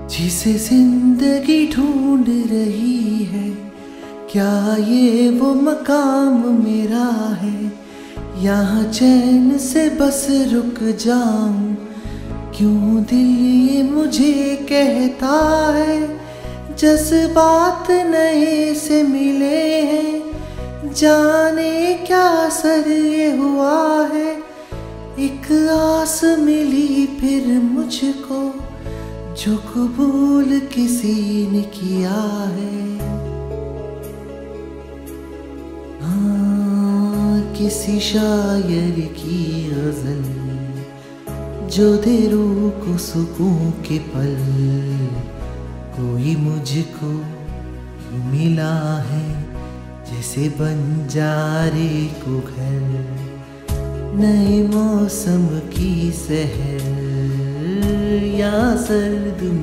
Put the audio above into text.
जिसे जिंदगी ढूंढ रही है, क्या ये वो मकाम मेरा है? यहाँ चैन से बस रुक जाऊं, क्यों दिल ये मुझे कहता है। जज्बात नए से मिले हैं, जाने क्या असर ये हुआ है। एक आस मिली फिर मुझको, जो कबूल किसी ने किया है। हाँ, किसी शायर की गजल जो दे रूह को सुकून के पल, कोई मुझको मिला है जैसे बंजारे को घर। नए मौसम की सहर या सर्द